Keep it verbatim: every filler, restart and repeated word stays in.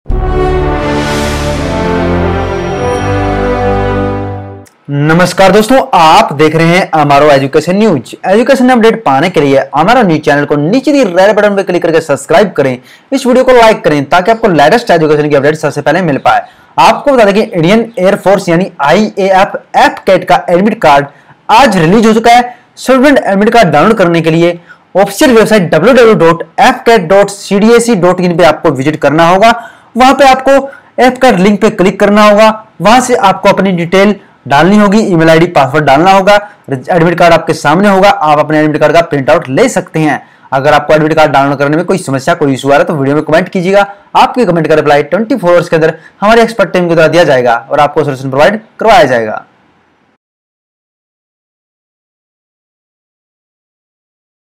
नमस्कार दोस्तों, आप देख रहे हैं हमारो एजुकेशन न्यूज। एजुकेशन अपडेट पाने के लिए हमारा न्यूज चैनल को नीचे दी रेड बटन पर क्लिक करके सब्सक्राइब करें, इस वीडियो को लाइक करें ताकि आपको लेटेस्ट एजुकेशन की अपडेट सबसे पहले मिल पाए। आपको बता दें कि इंडियन एयरफोर्स यानी आई ए एफ एफकैट का एडमिट कार्ड आज रिलीज हो चुका है। स्टूडेंट एडमिट कार्ड डाउनलोड करने के लिए official website W W W dot F cat dot C D A C dot in पे आपको विजिट करना होगा। वहां पे आपको एफकैट लिंक पे क्लिक करना होगा। वहां से आपको अपनी डिटेल डालनी होगी, ईमेल आईडी, पासवर्ड डालना होगा। एडमिट कार्ड आपके सामने होगा, आप अपने एडमिट कार्ड का प्रिंट आउट ले सकते हैं। अगर आपको एडमिट कार्ड डाउनलोड करने में कोई समस्या, कोई इशू आ रहा है तो वीडियो में कमेंट कीजिएगा। आपके कमेंट का रिप्लाई चौबीस आवर्स के अंदर हमारे एक्सपर्ट टीम के द्वारा दिया जाएगा और आपको सोल्यूशन प्रोवाइड करवाया जाएगा।